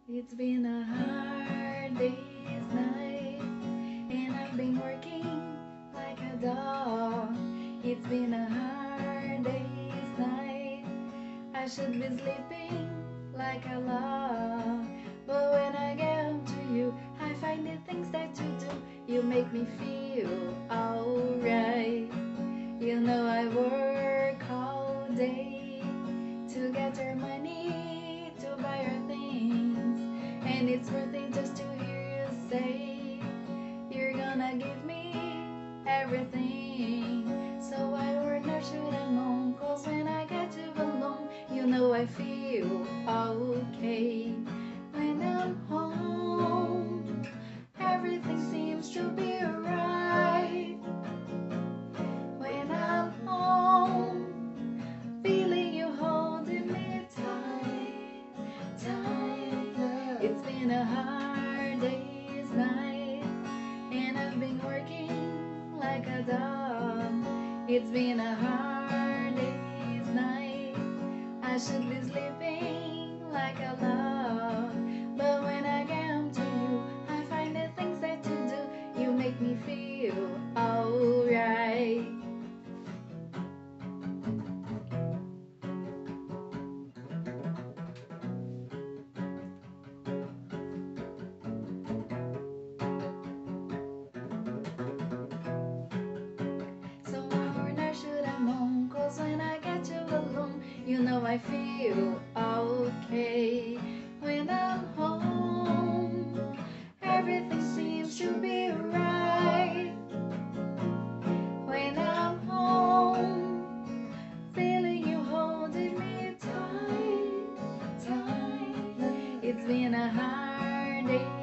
It's been a hard day's night, and I've been working like a dog. It's been a hard day's night. I should be sleeping like a log. But when I get home to you, I find the things that you do. You make me feel alright. You know I work all day to get your money to buy your things, and it's worth it just to hear you say you're gonna give me everything. So I wonder should I moan, 'cause when I get you alone, you know I feel okay. When I'm home, everything seems to be right. When I'm home, feeling you holding me tight, tight. It's been a hard day's night, and I've been working like a dog. It's been a hard day's night. I should be sleeping like a log. But when I get home to you, I find the things that you do. You make me feel alright. So I should I moan, 'cause when I get you alone, you know I feel okay. When I'm home, everything seems to be right. When I'm home, feeling you holding me tight, tight. It's been a hard day.